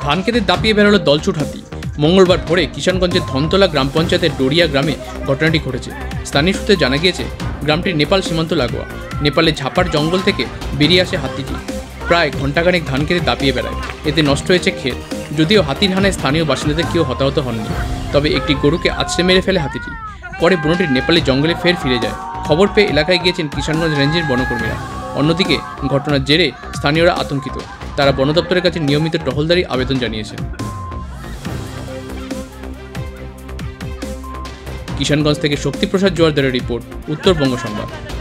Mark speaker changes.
Speaker 1: ধান খেতে দাপিয়ে বেরোলো দলছুট হাতি। মঙ্গলবার ভোরে কিষানগঞ্জের ধনতলা গ্রাম পঞ্চায়েতের ডোরিয়া গ্রামে ঘটনাটি ঘটেছে। স্থানীয় সূত্রে জানা গিয়েছে, গ্রামটি নেপাল সীমান্ত লাগোয়া। নেপালের ঝাপার জঙ্গল থেকে বেরিয়ে আসে হাতিটি। প্রায় ঘণ্টাখানেক ধান খেতে দাপিয়ে বেড়ায়। এতে নষ্ট হয়েছে ক্ষেত। যদিও হাতির হানায় স্থানীয় বাসিন্দাদের কেউ হতাহত হননি, তবে একটি গরুকে আছড়ে মেরে ফেলে হাতিটি। পরে বুনোটি নেপালি জঙ্গলে ফিরে যায়। খবর পেয়ে এলাকায় গিয়েছেন কিষানগঞ্জ রেঞ্জের বনকর্মীরা। অন্যদিকে ঘটনার জেরে স্থানীয়রা আতঙ্কিত। তারা বন দপ্তরের কাছে নিয়মিত টহলদারি আবেদন জানিয়েছেন। কিষানগঞ্জ থেকে শক্তিপ্রসাদ জোয়ারদারের রিপোর্ট, উত্তরবঙ্গ সংবাদ।